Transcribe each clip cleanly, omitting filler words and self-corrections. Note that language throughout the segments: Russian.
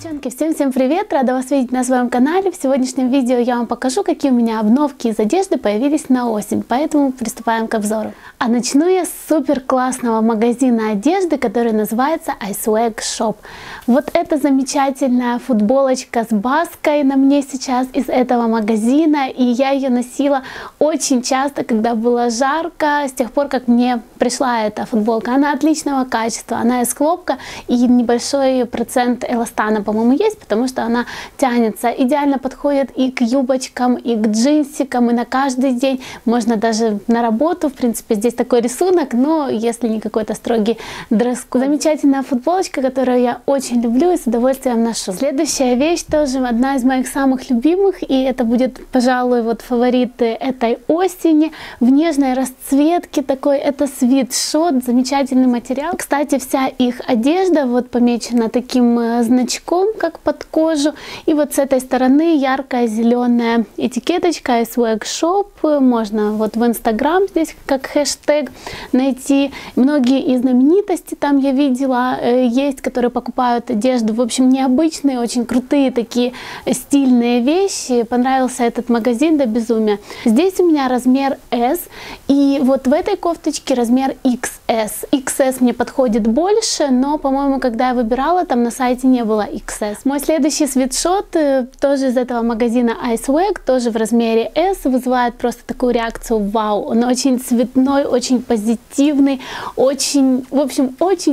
Девчонки, всем привет! Рада вас видеть на своем канале. В сегодняшнем видео я вам покажу, какие у меня обновки из одежды появились на осень, поэтому приступаем к обзору. А начну я с супер классного магазина одежды, который называется iSwag Shop. Вот эта замечательная футболочка с баской на мне сейчас из этого магазина, и я ее носила очень часто, когда было жарко, с тех пор, как мне пришла эта футболка. Она отличного качества, она из хлопка и небольшой процент эластана, по-моему, есть, потому что она тянется, идеально подходит и к юбочкам, и к джинсикам, и на каждый день, можно даже на работу, в принципе, здесь такой рисунок, но если не какой-то строгий дресс-код. Замечательная футболочка, которую я очень люблю и с удовольствием ношу. Следующая вещь тоже одна из моих самых любимых, и это будет, пожалуй, вот фавориты этой осени, в нежной расцветке такой, это свитшот, замечательный материал. Кстати, вся их одежда вот помечена таким значком, как под кожу, и вот с этой стороны яркая зеленая этикеточка iSwag Shop, можно вот в Instagram здесь как хэштег найти. Многие из знаменитостей там я видела есть, которые покупают одежду, в общем, необычные, очень крутые такие стильные вещи. Понравился этот магазин до безумия. Здесь у меня размер S, и вот в этой кофточке размер XS. XS мне подходит больше, но, по-моему, когда я выбирала, там на сайте не было XS. Мой следующий свитшот тоже из этого магазина iSwag, тоже в размере S, вызывает просто такую реакцию вау. Он очень цветной, очень позитивный, очень, в общем,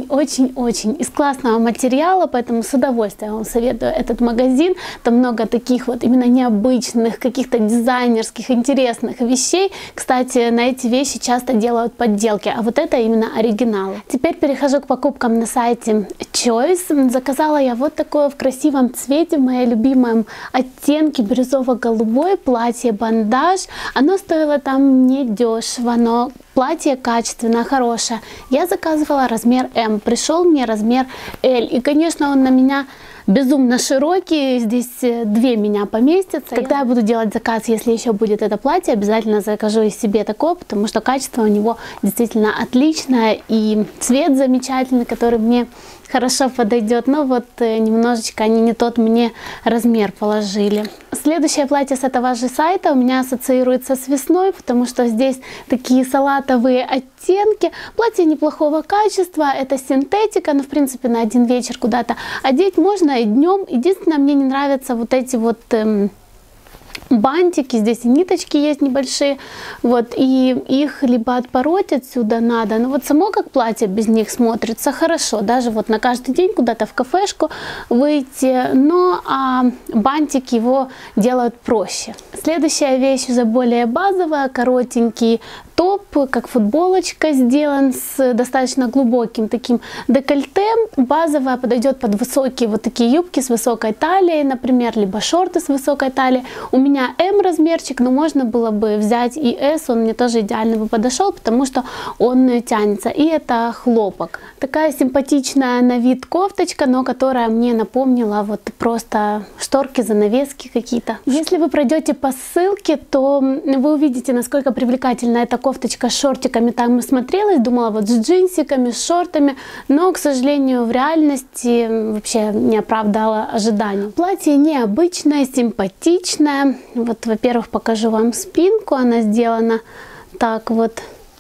очень из классного материала, поэтому с удовольствием вам советую этот магазин. Там много таких вот именно необычных, каких-то дизайнерских, интересных вещей. Кстати, на эти вещи часто делают подделки, а вот это именно оригиналы. Теперь перехожу к покупкам на сайте Choice. Заказала я вот такое в красивом цвете, в моей любимом оттенке бирюзово-голубой платье-бандаж. Оно стоило там недешево, но платье качественное, хорошее. Я заказывала размер М, пришел мне размер L, и, конечно, он на меня безумно широкий, здесь 2 меня поместятся. Когда я буду делать заказ, если еще будет это платье, обязательно закажу и себе такое, потому что качество у него действительно отличное, и цвет замечательный, который мне хорошо подойдет, но вот немножечко они не тот мне размер положили. Следующее платье с этого же сайта у меня ассоциируется с весной, потому что здесь такие салатовые оттенки. Платье неплохого качества, это синтетика, но в принципе на один вечер куда-то одеть можно и днем. Единственное, мне не нравятся вот эти вот бантики, здесь и ниточки есть небольшие, вот, и их либо отпороть отсюда надо, но вот само как платье без них смотрится хорошо, даже вот на каждый день куда-то в кафешку выйти, но бантик его делают проще. Следующая вещь уже более базовая, коротенький топ, как футболочка, сделан с достаточно глубоким таким декольте. Базовая подойдет под высокие вот такие юбки с высокой талией, например, либо шорты с высокой талией. У меня М размерчик, но можно было бы взять и S, он мне тоже идеально бы подошел, потому что он тянется. И это хлопок. Такая симпатичная на вид кофточка, но которая мне напомнила вот просто шторки, занавески какие-то. Если вы пройдете по ссылке, то вы увидите, насколько привлекательна эта кофточка с шортиками. Там смотрелась, думала вот с джинсиками, с шортами, но, к сожалению, в реальности вообще не оправдала ожиданий. Платье необычное, симпатичное. Вот, во-первых, покажу вам спинку. Она сделана так вот.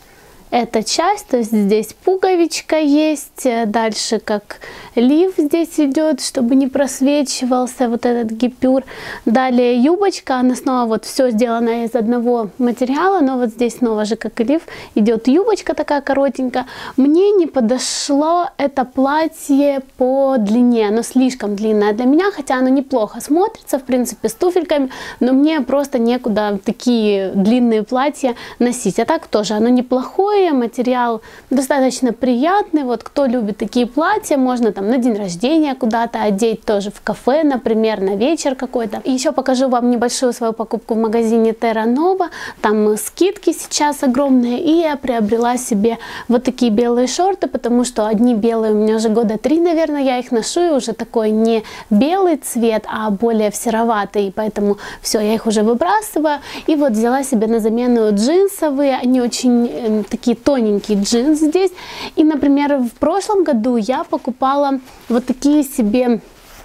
Эта часть, то есть здесь пуговичка есть, дальше как лиф здесь идет, чтобы не просвечивался вот этот гипюр. Далее юбочка, она снова вот все сделано из одного материала, но вот здесь снова же как и лиф идет юбочка такая коротенькая. Мне не подошло это платье по длине, оно слишком длинное для меня, хотя оно неплохо смотрится, в принципе, с туфельками, но мне просто некуда такие длинные платья носить. А так тоже оно неплохое, материал достаточно приятный. Вот кто любит такие платья, можно там на день рождения куда-то одеть, тоже в кафе, например, на вечер какой-то. И еще покажу вам небольшую свою покупку в магазине Terra Nova. Там скидки сейчас огромные, и я приобрела себе вот такие белые шорты, потому что одни белые у меня уже года 3, наверное, я их ношу, и уже такой не белый цвет, а более в сероватый, поэтому все, я их уже выбрасываю. И вот взяла себе на замену джинсовые, они очень такие тоненький джинс здесь. И, например, в прошлом году я покупала вот такие себе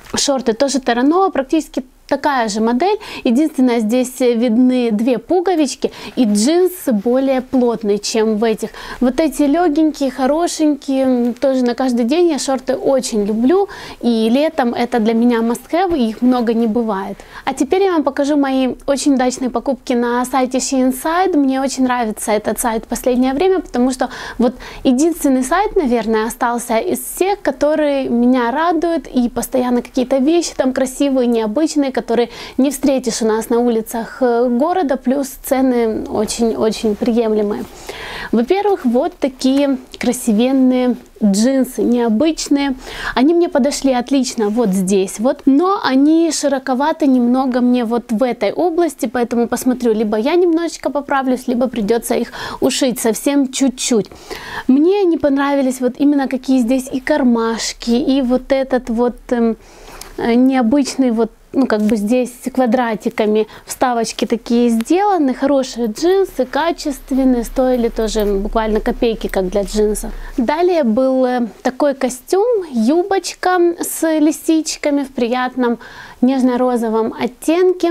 шорты тоже Terranova, практически такая же модель. Единственное, здесь видны две пуговички и джинсы более плотные, чем в этих. Вот эти легенькие, хорошенькие, тоже на каждый день. Я шорты очень люблю, и летом это для меня must-have, их много не бывает. А теперь я вам покажу мои очень удачные покупки на сайте SheInside. Мне очень нравится этот сайт в последнее время, потому что вот единственный сайт, наверное, остался из всех, который меня радует, и постоянно какие-то вещи там красивые, необычные, которые не встретишь у нас на улицах города, плюс цены очень-очень приемлемые. Во-первых, вот такие красивенные джинсы, необычные. Они мне подошли отлично вот здесь вот, но они широковаты немного мне вот в этой области, поэтому посмотрю, либо я немножечко поправлюсь, либо придется их ушить совсем чуть-чуть. Мне не понравились вот именно какие здесь и кармашки, и вот этот вот необычный вот, ну, как бы здесь квадратиками вставочки такие сделаны. Хорошие джинсы, качественные, стоили тоже буквально копейки, как для джинсов. Далее был такой костюм, юбочка с лисичками в приятном нежно-розовом оттенке.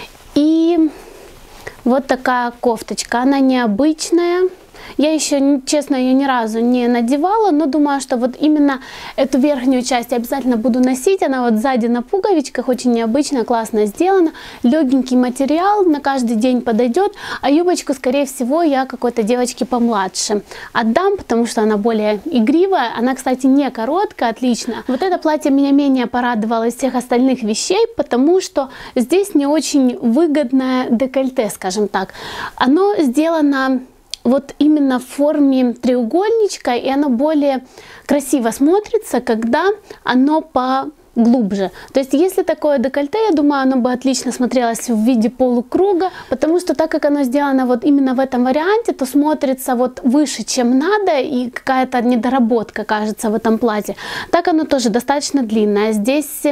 И вот такая кофточка, она необычная. Я еще, честно, ее ни разу не надевала, но думаю, что вот именно эту верхнюю часть я обязательно буду носить. Она вот сзади на пуговичках, очень необычно, классно сделана. Легенький материал, на каждый день подойдет. А юбочку, скорее всего, я какой-то девочке помладше отдам, потому что она более игривая. Она, кстати, не короткая, отлично. Вот это платье меня менее порадовало из всех остальных вещей, потому что здесь не очень выгодное декольте, скажем так. Оно сделано вот именно в форме треугольничка, и оно более красиво смотрится, когда оно поглубже. То есть, если такое декольте, я думаю, оно бы отлично смотрелось в виде полукруга, потому что так как оно сделано вот именно в этом варианте, то смотрится вот выше, чем надо, и какая-то недоработка кажется в этом платье. Так оно тоже достаточно длинное. Здесь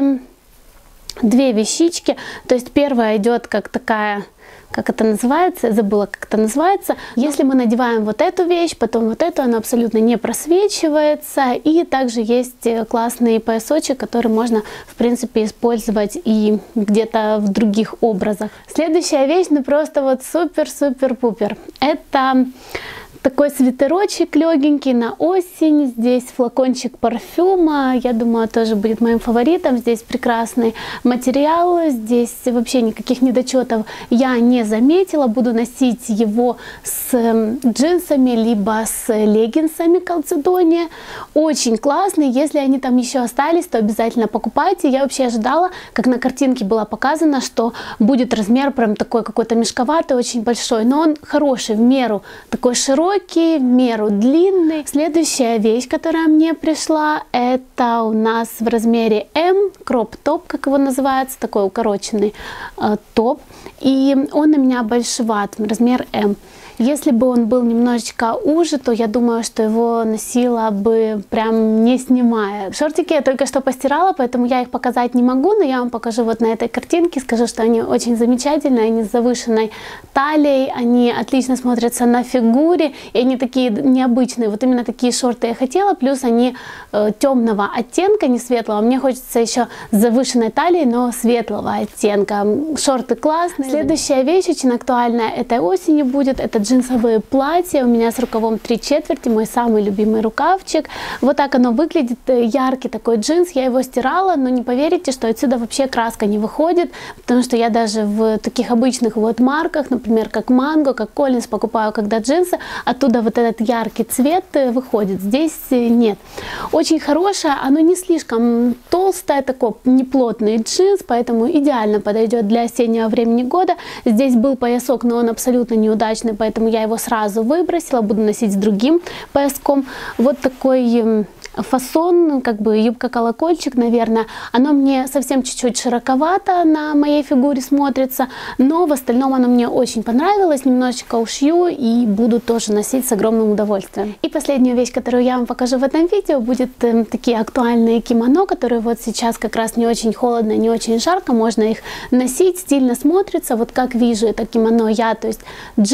две вещички, то есть первая идет как такая, как это называется, я забыла, как это называется. Если мы надеваем вот эту вещь, потом вот эту, она абсолютно не просвечивается. И также есть классный поясочек, который можно, в принципе, использовать и где-то в других образах. Следующая вещь, ну просто вот супер-супер-пупер. Это такой свитерочек легенький на осень. Здесь флакончик парфюма. Я думаю, тоже будет моим фаворитом. Здесь прекрасный материал. Здесь вообще никаких недочетов я не заметила. Буду носить его с джинсами, либо с леггинсами Calzedonia. Очень классный. Если они там еще остались, то обязательно покупайте. Я вообще ожидала, как на картинке было показано, что будет размер прям такой какой-то мешковатый, очень большой. Но он хороший, в меру такой широкий, в меру длинный. Следующая вещь, которая мне пришла, это у нас в размере М, кроп-топ, как его называется, такой укороченный топ. И он у меня большеват, размер М. Если бы он был немножечко уже, то я думаю, что его носила бы прям не снимая. Шортики я только что постирала, поэтому я их показать не могу, но я вам покажу вот на этой картинке, скажу, что они очень замечательные, они с завышенной талией, они отлично смотрятся на фигуре, и они такие необычные. Вот именно такие шорты я хотела, плюс они темного оттенка, не светлого. Мне хочется еще с завышенной талией, но светлого оттенка. Шорты классные. Следующая вещь очень актуальная этой осенью будет, это джинсовые платья. У меня с рукавом 3/4, мой самый любимый рукавчик. Вот так оно выглядит, яркий такой джинс. Я его стирала, но не поверите, что отсюда вообще краска не выходит, потому что я даже в таких обычных вот марках, например, как Mango, как Collins, покупаю когда джинсы, оттуда вот этот яркий цвет выходит. Здесь нет. Очень хорошее, оно не слишком толстое, такой неплотный джинс, поэтому идеально подойдет для осеннего времени года. Здесь был поясок, но он абсолютно неудачный, поэтому я его сразу выбросила, буду носить с другим пояском. Вот такой фасон, как бы юбка-колокольчик, наверное. Оно мне совсем чуть-чуть широковато на моей фигуре смотрится, но в остальном оно мне очень понравилось. Немножечко ушью и буду тоже носить с огромным удовольствием. И последнюю вещь, которую я вам покажу в этом видео, будет такие актуальные кимоно, которые вот сейчас как раз не очень холодно, не очень жарко, можно их носить, стильно смотрится. Вот как вижу это кимоно я, то есть джинсы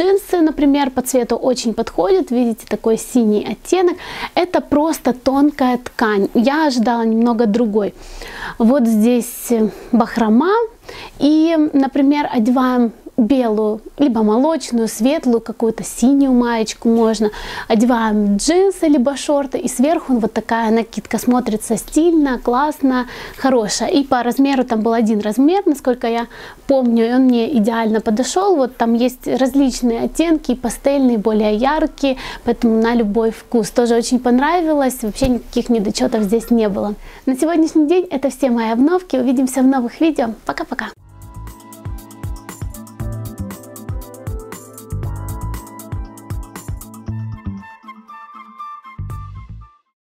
например, по цвету очень подходит. Видите, такой синий оттенок. Это просто тонкая ткань. Я ожидала немного другой. Вот здесь бахрома. И, например, одеваем белую, либо молочную, светлую, какую-то синюю маечку можно. Одеваем джинсы, либо шорты, и сверху вот такая накидка смотрится стильно, классно, хорошая. И по размеру там был один размер, насколько я помню, и он мне идеально подошел. Вот там есть различные оттенки, пастельные, более яркие, поэтому на любой вкус. Тоже очень понравилось, вообще никаких недочетов здесь не было. На сегодняшний день это все мои обновки. Увидимся в новых видео. Пока-пока!